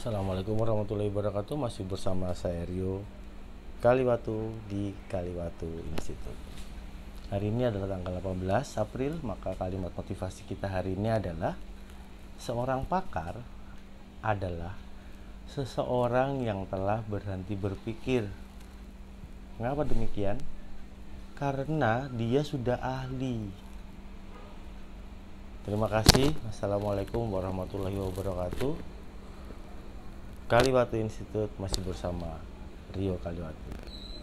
Assalamualaikum warahmatullahi wabarakatuh. Masih bersama saya Rio Kaliwatu di Kaliwatu Institute. Hari ini adalah tanggal 18 April. Maka kalimat motivasi kita hari ini adalah: seorang pakar adalah seseorang yang telah berhenti berpikir. Mengapa demikian? Karena dia sudah ahli. Terima kasih. Assalamualaikum warahmatullahi wabarakatuh. Kaliwatu Institute masih bersama Rio Kaliwatu.